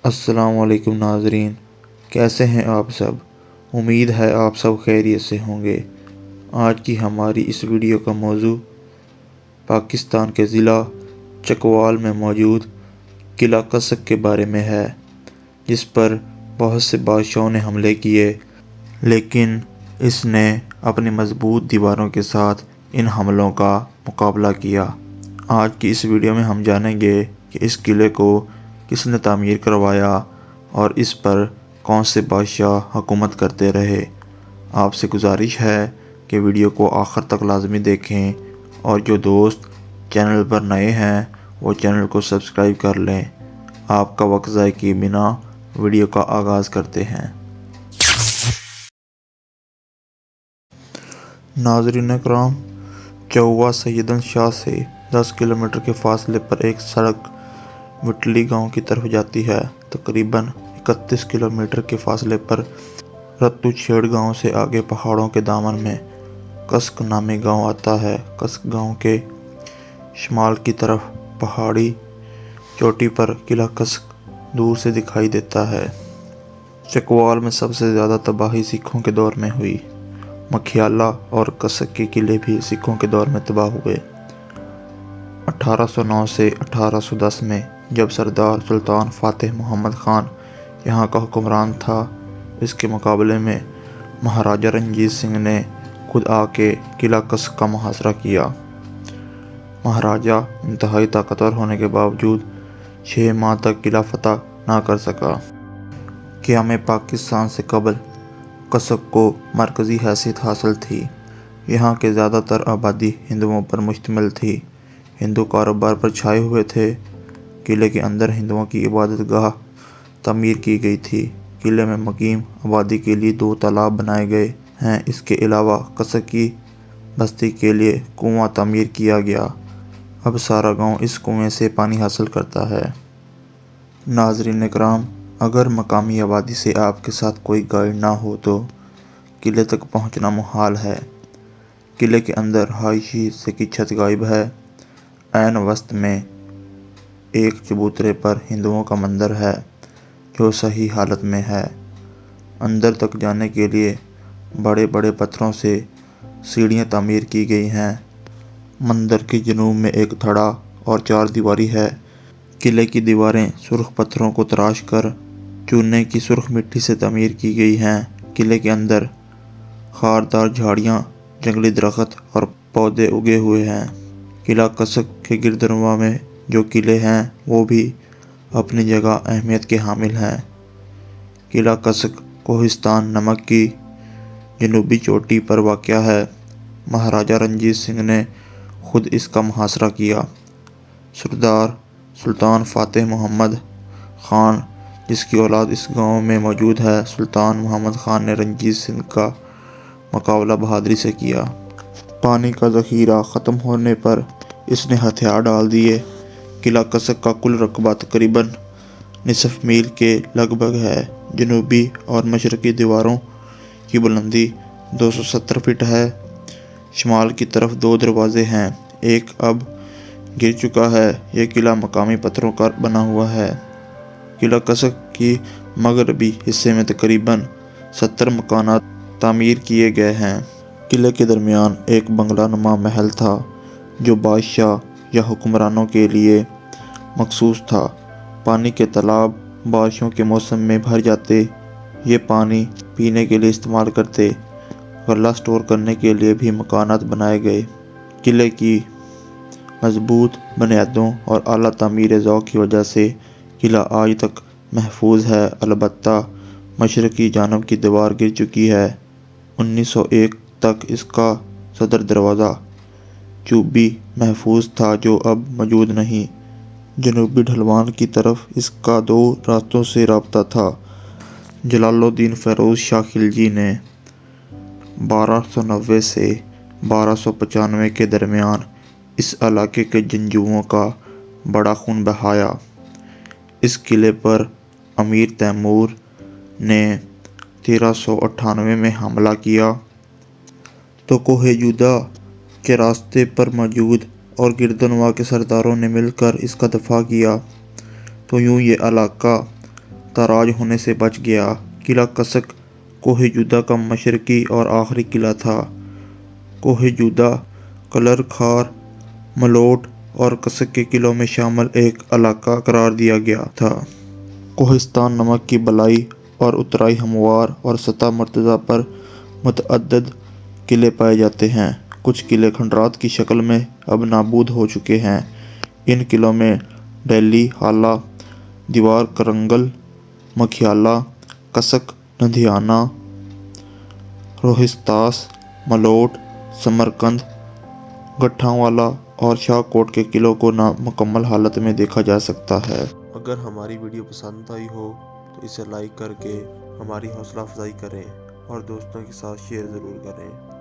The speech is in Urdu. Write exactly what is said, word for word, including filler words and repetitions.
السلام علیکم ناظرین، کیسے ہیں آپ سب؟ امید ہے آپ سب خیریت سے ہوں گے۔ آج کی ہماری اس ویڈیو کا موضوع پاکستان کے ضلع چکوال میں موجود قلعہ کسک کے بارے میں ہے، جس پر بہت سے بادشاہوں نے حملے کیے، لیکن اس نے اپنی مضبوط دیواروں کے ساتھ ان حملوں کا مقابلہ کیا۔ آج کی اس ویڈیو میں ہم جانیں گے کہ اس قلعے کو کس نے تعمیر کروایا اور اس پر کون سے بادشاہ حکومت کرتے رہے۔ آپ سے گزارش ہے کہ ویڈیو کو آخر تک لازمی دیکھیں، اور جو دوست چینل پر نئے ہیں وہ چینل کو سبسکرائب کر لیں۔ آپ کا وقت ضائع کیے بنا ویڈیو کا آغاز کرتے ہیں۔ ناظرین اکرام، چوا سیدن شاہ سے دس کلومیٹر کے فاصلے پر ایک سڑک وٹلی گاؤں کی طرف جاتی ہے۔ تقریباً اکتیس کلومیٹر کے فاصلے پر رتو چھیڑ گاؤں سے آگے پہاڑوں کے دامن میں کسک نامی گاؤں آتا ہے۔ کسک گاؤں کے شمال کی طرف پہاڑی چوٹی پر قلعہ کسک دور سے دکھائی دیتا ہے۔ چکوال میں سب سے زیادہ تباہی سکھوں کے دور میں ہوئی۔ مکھیالہ اور کسک کے قلعے بھی سکھوں کے دور میں تباہ ہوئے۔ اٹھارہ سو نو سے اٹھارہ سو دس میں جب سردار سلطان فاتح محمد خان یہاں کا حکمران تھا، اس کے مقابلے میں مہاراجہ رنجیت سنگھ نے خود آ کے قلعہ کسک کا محاصرہ کیا۔ مہاراجہ انتہائی طاقتور ہونے کے باوجود چھ ماہ تک قلعہ فتح نہ کر سکا۔ قیام پاکستان سے قبل کسک کو مرکزی حیثیت حاصل تھی۔ یہاں کے زیادہ تر آبادی ہندوؤں پر مشتمل تھی۔ ہندو کاروبار پر چھائے ہوئے تھے۔ قلعے کے اندر ہندوؤں کی عبادت گاہ تعمیر کی گئی تھی۔ قلعے میں مقیم آبادی کے لیے دو تالاب بنائے گئے ہیں۔ اس کے علاوہ کسک کی بستی کے لیے کنواں تعمیر کیا گیا۔ اب سارا گاؤں اس کنویں سے پانی حاصل کرتا ہے۔ ناظرین اکرام، اگر مقامی آبادی سے آپ کے ساتھ کوئی گائیڈ نہ ہو تو قلعے تک پہنچنا محال ہے۔ قلعے کے اندر رہائشی حصے کی چھت غائب ہے۔ عین وسط میں ایک چبوترے پر ہندوؤں کا مندر ہے جو صحیح حالت میں ہے۔ اندر تک جانے کے لیے بڑے بڑے پتھروں سے سیڑھیاں تعمیر کی گئی ہیں۔ مندر کے جنوب میں ایک تھڑا اور چار دیواری ہے۔ قلعے کی دیواریں سرخ پتھروں کو تراش کر چونے کی سرخ مٹی سے تعمیر کی گئی ہیں۔ قلعے کے اندر خاردار جھاڑیاں، جنگلی درخت اور پودے اگے ہوئے ہیں۔ قلعہ کسک کے گردنواں میں جو قلعے ہیں وہ بھی اپنی جگہ اہمیت کے حامل ہیں۔ قلعہ کسک کوہستان نمک کی جنوبی چوٹی پر واقع ہے۔ مہاراجہ رنجیت سنگھ نے خود اس کا محاصرہ کیا۔ سردار سلطان فاتح محمد خان، جس کی اولاد اس گاؤں میں موجود ہے، سلطان محمد خان نے رنجیت سنگھ کا مقابلہ بہادری سے کیا۔ پانی کا ذخیرہ ختم ہونے پر اس نے ہتھیار ڈال دیے۔ قلعہ کسک کا کل رقبہ تقریباً نصف میل کے لگ بھگ ہے۔ جنوبی اور مشرقی دیواروں کی بلندی دو سو ستر فٹ ہے۔ شمال کی طرف دو دروازے ہیں، ایک اب گر چکا ہے۔ یہ قلعہ مقامی پتھروں کا بنا ہوا ہے۔ قلعہ کسک کی مغربی حصے میں تقریباً ستر مکانات تعمیر کیے گئے ہیں۔ قلعے کے درمیان ایک بنگلہ نما محل تھا جو بادشاہ یا حکمرانوں کے لیے مخصوص تھا۔ پانی کے تالاب بارشوں کے موسم میں بھر جاتے۔ یہ پانی پینے کے لیے استعمال کرتے۔ غلہ سٹور کرنے کے لیے بھی مکانات بنائے گئے۔ قلعے کی مضبوط بنیادوں اور اعلیٰ تعمیری ذوق کی وجہ سے قلعہ آج تک محفوظ ہے، البتہ مشرقی جانب کی دیوار گر چکی ہے۔ انیس سو ایک تک اس کا صدر دروازہ چوبی محفوظ تھا جو اب موجود نہیں۔ جنوبی ڈھلوان کی طرف اس کا دو راستوں سے رابطہ تھا۔ جلال الدین فیروز شاہ خلجی نے بارہ سو نوے سے بارہ سو پچانوے کے درمیان اس علاقے کے جنگجوؤں کا بڑا خون بہایا۔ اس قلعے پر امیر تیمور نے تیرہ سو اٹھانوے میں حملہ کیا تو کوہ یودا کے راستے پر موجود اور گردنواں کے سرداروں نے مل کر اس کا دفاع کیا، تو یوں یہ علاقہ تاراج ہونے سے بچ گیا۔ قلعہ کسک کوہ جودہ کا مشرقی اور آخری قلعہ تھا۔ کوہ جودہ کلر خار، ملوٹ اور کسک کے قلعوں میں شامل ایک علاقہ قرار دیا گیا تھا۔ کوہستان نمک کی بلائی اور اترائی ہموار اور سطح مرتفع پر متعدد قلعے پائے جاتے ہیں۔ کچھ قلعے کھنڈرات کی شکل میں اب نابود ہو چکے ہیں۔ ان قلعوں میں ڈیلی، ہالہ، دیوار کرنگل، مکھیالہ، کسک، لدھیانہ، روہتاس، ملوٹ، سمرقند، گٹھا والا اور شاہ کوٹ کے قلعوں کو نامکمل حالت میں دیکھا جا سکتا ہے۔ اگر ہماری ویڈیو پسند آئی ہو تو اسے لائک کر کے ہماری حوصلہ افزائی کریں اور دوستوں کے ساتھ شیئر ضرور کریں۔